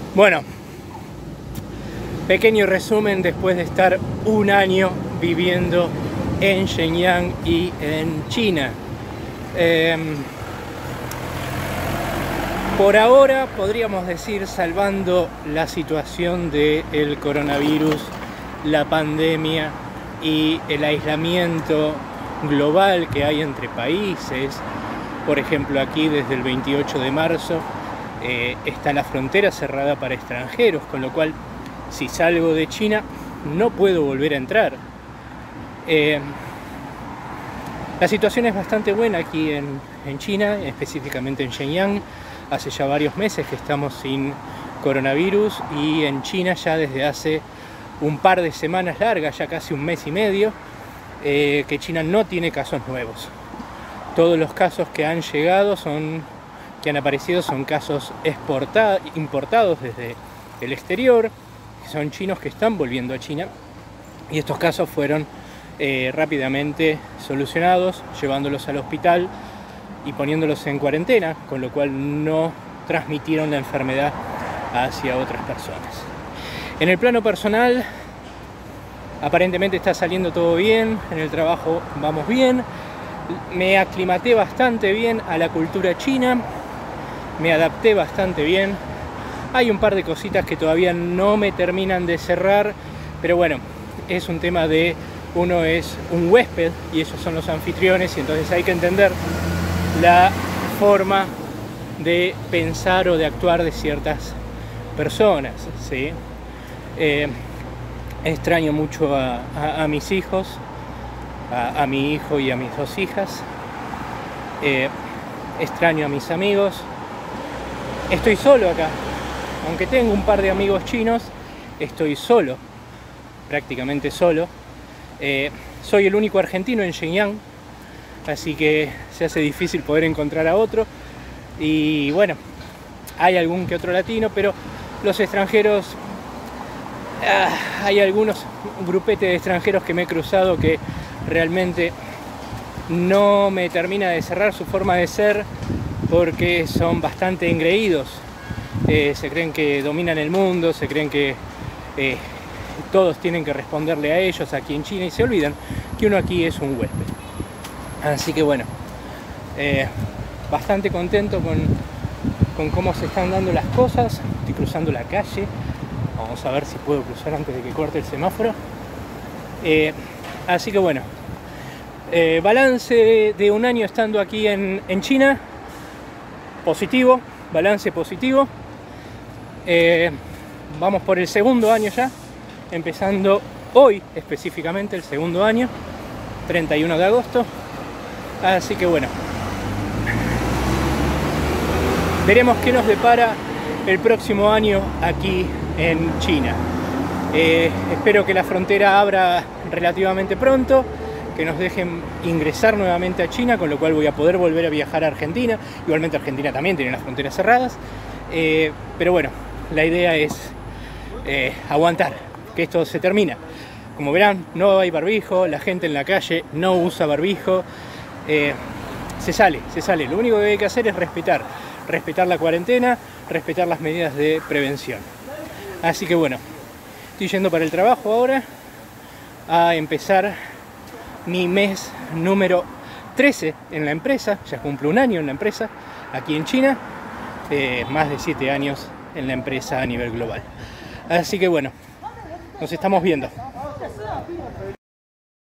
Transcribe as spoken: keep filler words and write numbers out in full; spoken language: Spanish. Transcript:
Bueno, pequeño resumen después de estar un año viviendo en Shenyang y en China. Eh, por ahora podríamos decir, salvando la situación del coronavirus, la pandemia y el aislamiento global que hay entre países. Por ejemplo, aquí desde el veintiocho de marzo eh, está la frontera cerrada para extranjeros, con lo cual si salgo de China no puedo volver a entrar. Eh, la situación es bastante buena aquí en, en China, específicamente en Shenyang. Hace ya varios meses que estamos sin coronavirus, y en China ya desde hace un par de semanas largas, ya casi un mes y medio, eh, que China no tiene casos nuevos. Todos los casos que han llegado, son, que han aparecido, son casos importados desde el exterior, que son chinos que están volviendo a China, y estos casos fueron eh, rápidamente solucionados, llevándolos al hospital y poniéndolos en cuarentena, con lo cual no transmitieron la enfermedad hacia otras personas. En el plano personal, aparentemente está saliendo todo bien, en el trabajo vamos bien, me aclimaté bastante bien a la cultura china, me adapté bastante bien. Hay un par de cositas que todavía no me terminan de cerrar, pero bueno, es un tema de uno es un huésped y esos son los anfitriones, y entonces hay que entender la forma de pensar o de actuar de ciertas personas, ¿sí? Eh, extraño mucho a, a, a mis hijos, a, a mi hijo y a mis dos hijas. Eh, extraño a mis amigos. Estoy solo acá. Aunque tengo un par de amigos chinos, estoy solo, prácticamente solo. Eh, soy el único argentino en Shenyang, así que se hace difícil poder encontrar a otro. Y bueno, hay algún que otro latino, pero los extranjeros, ah, hay algunos, un grupete de extranjeros que me he cruzado que realmente no me termina de cerrar su forma de ser, porque son bastante engreídos. Eh, se creen que dominan el mundo, se creen que eh, todos tienen que responderle a ellos aquí en China, y se olvidan que uno aquí es un huésped. Así que bueno, eh, bastante contento con, con cómo se están dando las cosas. Estoy cruzando la calle, vamos a ver si puedo cruzar antes de que corte el semáforo. Eh, así que bueno, eh, balance de un año estando aquí en, en China, positivo, balance positivo. Eh, vamos por el segundo año ya, empezando hoy específicamente el segundo año, treinta y uno de agosto. Así que bueno, veremos qué nos depara el próximo año aquí en China. Eh, espero que la frontera abra relativamente pronto, que nos dejen ingresar nuevamente a China, con lo cual voy a poder volver a viajar a Argentina. Igualmente Argentina también tiene las fronteras cerradas, eh, pero bueno, la idea es eh, aguantar, que esto se termina. Como verán, no hay barbijo, la gente en la calle no usa barbijo. Eh, se sale, se sale. Lo único que hay que hacer es respetar, respetar la cuarentena, respetar las medidas de prevención. Así que bueno, estoy yendo para el trabajo ahora a empezar mi mes número trece en la empresa. Ya cumplo un año en la empresa aquí en China, eh, más de siete años en la empresa a nivel global. Así que bueno, nos estamos viendo.